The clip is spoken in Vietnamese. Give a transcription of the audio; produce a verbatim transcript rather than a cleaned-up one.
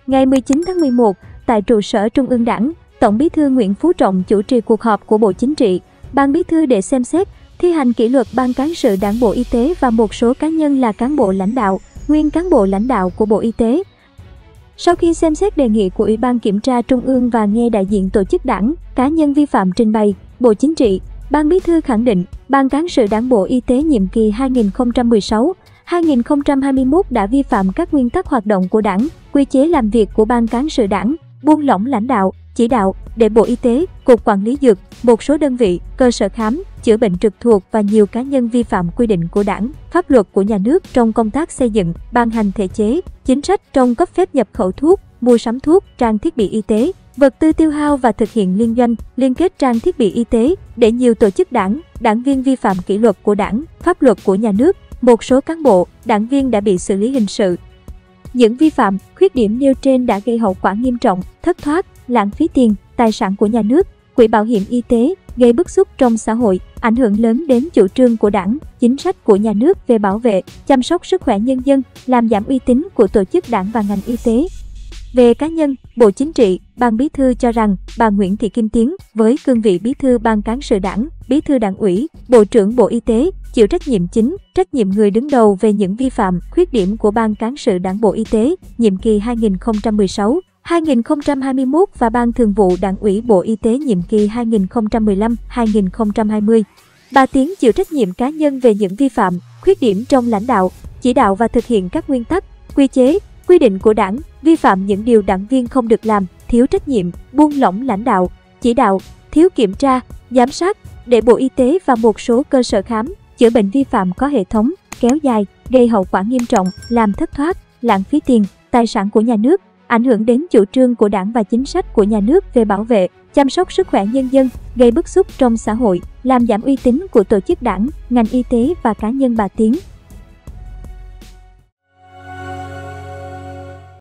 Ngày mười chín tháng mười một, tại trụ sở Trung ương Đảng, Tổng Bí thư Nguyễn Phú Trọng chủ trì cuộc họp của Bộ Chính trị, Ban Bí thư để xem xét, thi hành kỷ luật Ban Cán sự Đảng Bộ Y tế và một số cá nhân là cán bộ lãnh đạo, nguyên cán bộ lãnh đạo của Bộ Y tế. Sau khi xem xét đề nghị của Ủy ban Kiểm tra Trung ương và nghe đại diện tổ chức đảng, cá nhân vi phạm trình bày, Bộ Chính trị, Ban Bí thư khẳng định, Ban Cán sự Đảng Bộ Y tế nhiệm kỳ hai nghìn không trăm mười sáu đến hai nghìn không trăm hai mươi mốt đã vi phạm các nguyên tắc hoạt động của Đảng, quy chế làm việc của Ban Cán sự Đảng, buông lỏng lãnh đạo, chỉ đạo để Bộ Y tế, Cục Quản lý Dược, một số đơn vị, cơ sở khám, chữa bệnh trực thuộc và nhiều cá nhân vi phạm quy định của Đảng, pháp luật của nhà nước trong công tác xây dựng, ban hành thể chế, chính sách trong cấp phép nhập khẩu thuốc, mua sắm thuốc, trang thiết bị y tế, vật tư tiêu hao và thực hiện liên doanh, liên kết trang thiết bị y tế để nhiều tổ chức đảng, đảng viên vi phạm kỷ luật của Đảng, pháp luật của nhà nước, một số cán bộ, đảng viên đã bị xử lý hình sự. Những vi phạm, khuyết điểm nêu trên đã gây hậu quả nghiêm trọng, thất thoát, lãng phí tiền, tài sản của nhà nước, quỹ bảo hiểm y tế, gây bức xúc trong xã hội, ảnh hưởng lớn đến chủ trương của Đảng, chính sách của nhà nước về bảo vệ, chăm sóc sức khỏe nhân dân, làm giảm uy tín của tổ chức đảng và ngành y tế. Về cá nhân, Bộ Chính trị, Ban Bí thư cho rằng bà Nguyễn Thị Kim Tiến với cương vị Bí thư Ban Cán sự Đảng, Bí thư Đảng ủy, Bộ trưởng Bộ Y tế chịu trách nhiệm chính, trách nhiệm người đứng đầu về những vi phạm, khuyết điểm của Ban Cán sự Đảng Bộ Y tế nhiệm kỳ hai nghìn không trăm mười sáu đến hai nghìn không trăm hai mươi mốt và Ban Thường vụ Đảng ủy Bộ Y tế nhiệm kỳ hai nghìn không trăm mười lăm đến hai nghìn không trăm hai mươi. Bà Tiến chịu trách nhiệm cá nhân về những vi phạm, khuyết điểm trong lãnh đạo, chỉ đạo và thực hiện các nguyên tắc, quy chế, quy định của Đảng, vi phạm những điều đảng viên không được làm, thiếu trách nhiệm, buông lỏng lãnh đạo, chỉ đạo, thiếu kiểm tra, giám sát để Bộ Y tế và một số cơ sở khám, chữa bệnh vi phạm có hệ thống, kéo dài, gây hậu quả nghiêm trọng, làm thất thoát, lãng phí tiền, tài sản của nhà nước, ảnh hưởng đến chủ trương của Đảng và chính sách của nhà nước về bảo vệ, chăm sóc sức khỏe nhân dân, gây bức xúc trong xã hội, làm giảm uy tín của tổ chức đảng, ngành y tế và cá nhân bà Tiến.